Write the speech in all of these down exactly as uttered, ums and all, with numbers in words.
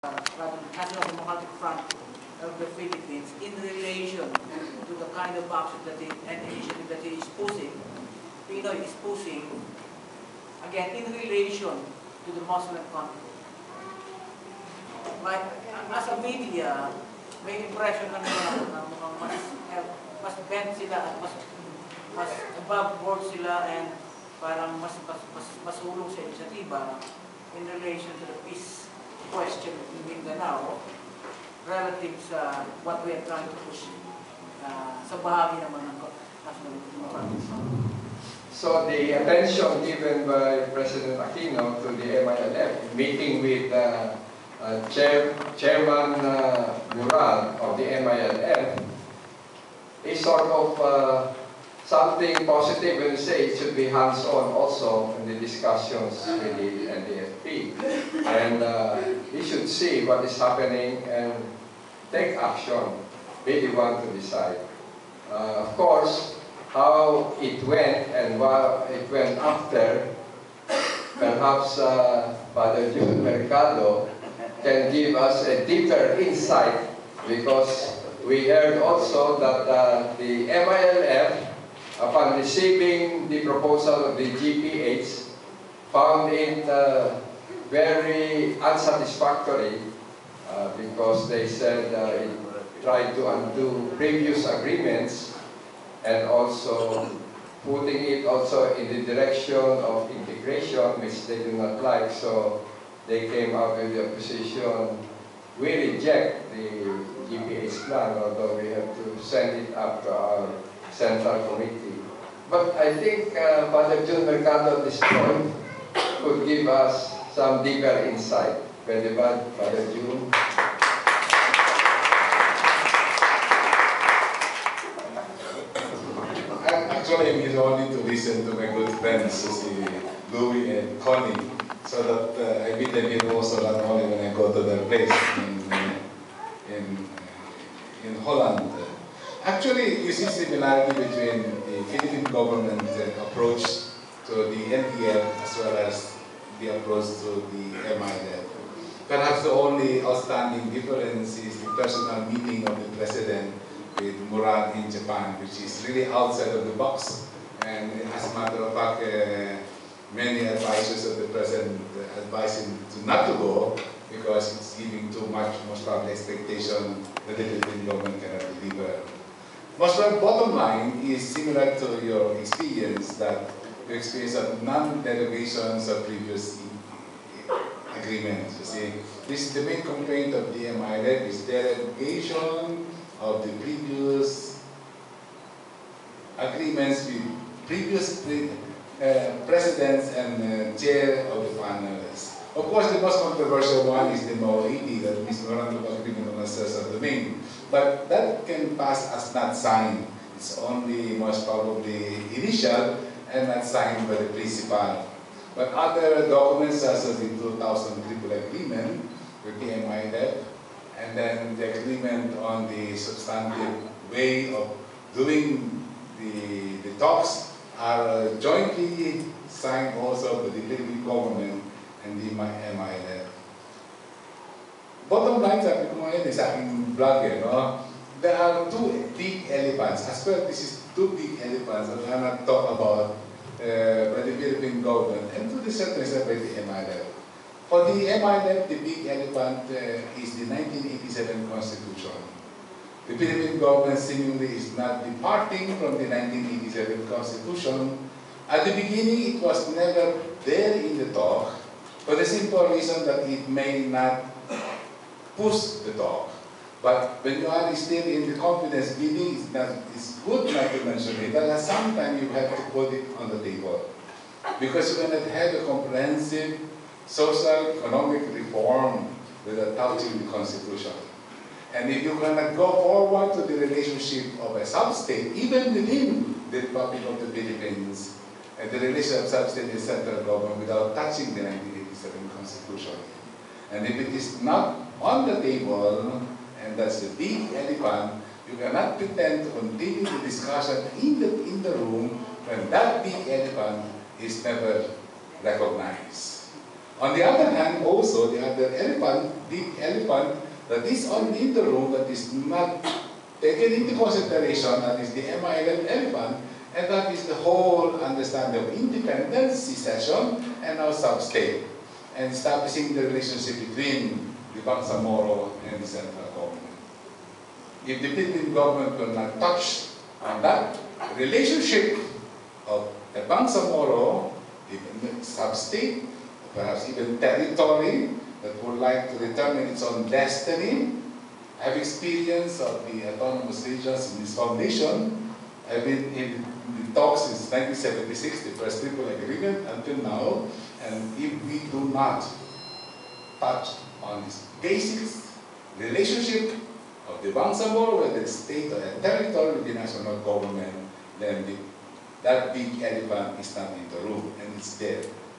rather National Democratic Front of the Philippines in relation to the kind of action that it, and initiative that it is pushing, Pinoy is pushing, again, in relation to the Muslim country. Like, as a media, may impression kami na mukhang mas, mas bent sila at mas, mas above board sila and parang mas, mas, mas masulong sa inisyatiba in relation to the peace question in Mindanao relative sa what we are trying to push uh, sa bahagi naman ng National Democratic Front. So the attention given by President Aquino to the M I L F, meeting with uh, uh, Chair, Chairman uh, Mural of the M I L F, is sort of uh, something positive when you say it should be hands-on also in the discussions with the N D F P. And uh, he should see what is happening and take action, be the one to decide. Uh, of course, how it went and what it went after, perhaps uh, Father June Mercado can give us a deeper insight, because we heard also that uh, the M I L F, upon receiving the proposal of the G P H, found it uh, very unsatisfactory uh, because they said uh, it tried to undo previous agreements and also putting it also in the direction of integration, which they do not like. So they came out with the position, we reject the G P H plan, although we have to send it up to our Central Committee. But I think uh, Father June Mercado at this point could give us some deeper insight. Pwede ba, Father June? Actually, I'm here only to listen to my good friends, si Louie and Connie, so that uh, I meet them in also not only when I go to their place in, in, in Holland. Actually, you see similarity between the Philippine government approach to the N D F as well as the approach to the M I L F. Perhaps the only outstanding difference is the personal meeting of the President with Murad in Japan, which is really outside of the box. And as a matter of fact, uh, many advisors of the President uh, advise him to not to go because it's giving too much, most probably, expectation that the Philippine government cannot deliver. Most probably, bottom line is similar to your experience, that you experience of non-derogations of previous agreements. You see, this is the main complaint of the M I L F, is derogation of the previous agreements with previous pre uh, presidents and uh, chair of the panelists. Of course, the most controversial one is the M O A D, that is Memorandum of Agreement on Access Domain. But that can pass as not signed. It's only most probably initial and not signed by the principal. But other documents, such as the two thousand Triple Agreement with the M I L F, and then the agreement on the substantive way of doing the, the talks, are jointly signed also by the Philippine government and the M I L F. Bottom line, sabi ko ngayon, sa aking vlog, eh, no? There are two big elephants. As well, this is two big elephants that we cannot talk about uh, by the Philippine government, and to the certain extent by the M I L F. For the M I L F, the big elephant uh, is the nineteen eighty-seven Constitution. The Philippine government seemingly is not departing from the nineteen eighty-seven Constitution. At the beginning, it was never there in the talk, for the simple reason that it may not push the talk. But when you are still in the confidence building, it's, not, it's good not to mention it, but at some time you have to put it on the table. Because you cannot have a comprehensive social economic reform without touching the Constitution. And if you cannot go forward to the relationship of a sub-state, even within the Republic of the Philippines, and the relation of sub-state and central government without touching the nineteen eighty-seven Constitution. And if it is not on the table, and that's the big elephant, you cannot pretend to continue the discussion in the, in the room when that big elephant is never recognized. On the other hand, also, the other elephant, big elephant, that is on in the room, that is not taken into consideration, that is the M I L F elephant, and that is the whole understanding of independence, secession, and now sub-state, and establishing the relationship between the Bangsamoro and the central government. If the Philippine government will not touch on that relationship of the Bangsamoro, even sub-state, perhaps even territory that would like to determine its own destiny, have experience of the autonomous regions in this foundation. I've been in the talks since nineteen seventy-six, the first triple agreement, until now, and if we do not touch on this basic relationship of the Bangsamoro, whether it's state or a territory with the national government, then the, that big elephant is not in the room, and it's there.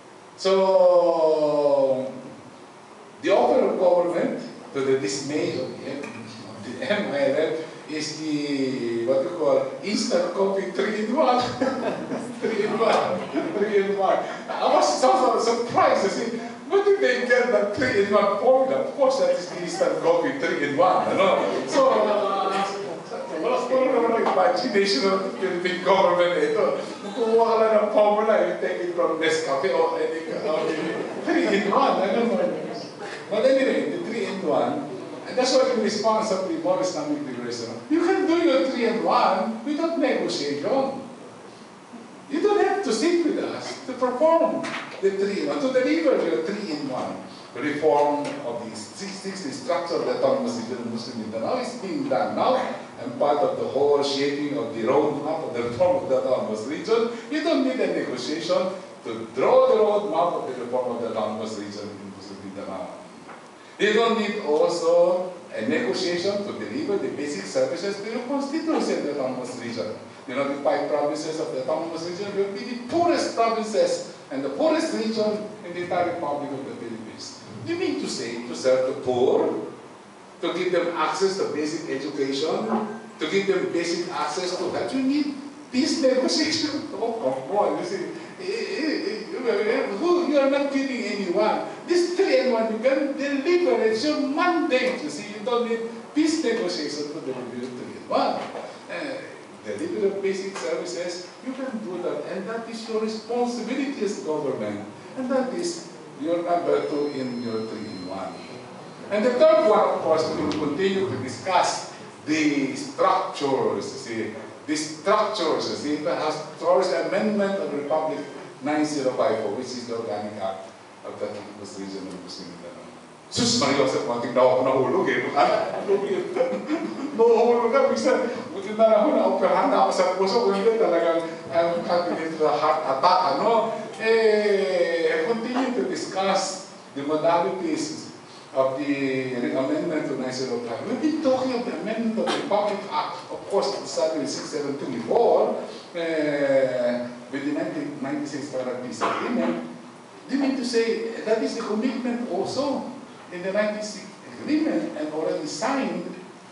So, the offer of government, to the dismay of the, of the M I L F, is the, what we call, instant coffee three in one. three in one. three in one. I was so, so surprised to see, where did they get that three in one formula? Of course, that is the instant coffee three in one. You know? So, uh, wala siguro naman ang imagination of the Philippine government ito. Kumuha ka lang ng formula, you take it from Nescafe or any three in one. But anyway, the three in one, and that's what in response of the more Islamic liberation, you can do your three in one without negotiation. You don't have to sit with us to perform the three in one, to deliver your three in one. Reform of the sixty structure of the autonomous region of Muslim Mindanao is being done now, and part of the whole shaping of the roadmap of the reform of the autonomous region. You don't need a negotiation to draw the roadmap of the reform of the autonomous region in Muslim Mindanao. You don't need also a negotiation to deliver the basic services to your constituency in the autonomous region. You know, the five provinces of the autonomous region will be the poorest provinces and the poorest region in the entire Republic of the Philippines. You mean to say to serve the poor, to give them access to basic education, to give them basic access to that, you need peace negotiation. Oh, come on, you see, you are not kidding anyone. This three and one, you can deliver, it's your mandate, you see, you don't need peace negotiation to deliver three and one. Uh, deliver of basic services, you can do that, and that is your responsibility as government, and that is your number two in your three in one. And the third one, of course, we will continue to discuss the structures, you see, the structures, you see, perhaps towards the amendment of Republic nine zero five four, which is the Organic Act of the Autonomous Region of Muslim Mindanao. Sus, Maria Joseph, mating na ako nahulog eh. Nahuhulog ka, bisa, buti na lang ako, na-operahan na ako sa puso, kung hindi talagang I'm cutting into the heart attack, ano? Eh, continue to discuss the modalities of the amendment to nine zero five. We've been talking of the amendment of the Republic Act, of course, it started in six seven two before, uh, with the nineteen ninety-six Parag Peace Agreement. They mean to say that is the commitment also in the ninety-six agreement and already signed.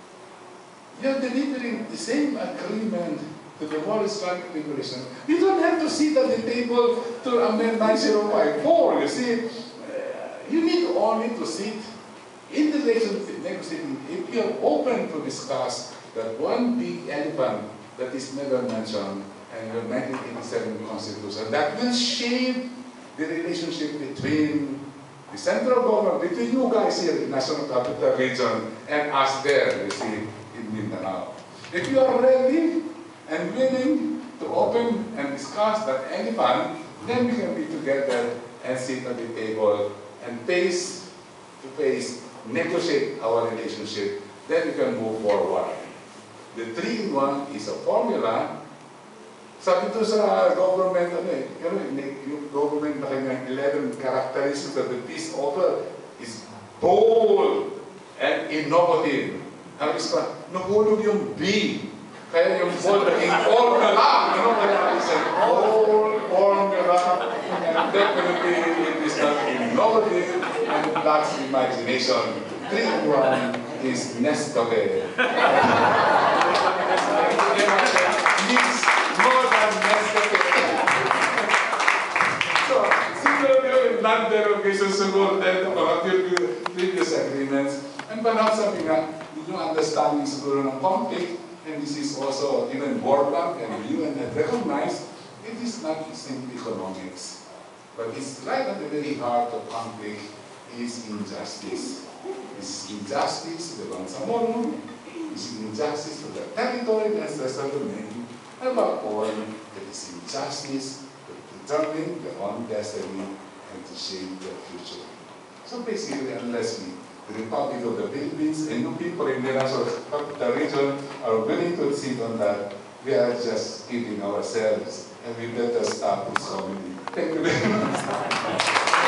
We are delivering the same agreement to the whole Islamic liberation. You don't have to sit at the table to amend nine zero five four, you see. Uh, you need only to sit in the negotiating. If you are open to discuss that one big elephant that is never mentioned in the nineteen eighty-seven Constitution, that will shape the relationship between the central government, between you guys here in the National Capital Region and us there, you see, in Mindanao. If you are ready and willing to open and discuss that elephant, then we can be together and sit at the table and face to face negotiate our relationship, then we can move forward. The three in one is a formula. Sabi ito sa government, ano eh, yung government na kanyang eleven characteristics of the peace offer is bold and innovative. Ang isa, nahulog yung B. Kaya yung bold naging formula. Ano kaya is a bold formula, and definitely it is not innovative and lacks imagination. Three in one is Nescafe. more than Nescafe. So, similarly in non-derogation siguro dahil sa mga previous agreements. And perhaps sabi nga, yung understanding siguro ng conflict, and this is also even World Bank and the U N had recognized, it is not simply economics. But it's right at the very heart of conflict is injustice. This is injustice to the Bangsamoro, this is injustice to the territory and ancestral domain, and above all, it is injustice to determine their own destiny and to shape their future. So basically, unless we, the Republic of the Philippines and new people in the the region are willing to sit on that, we are just kidding ourselves, and we better stop this comedy. Thank you very much.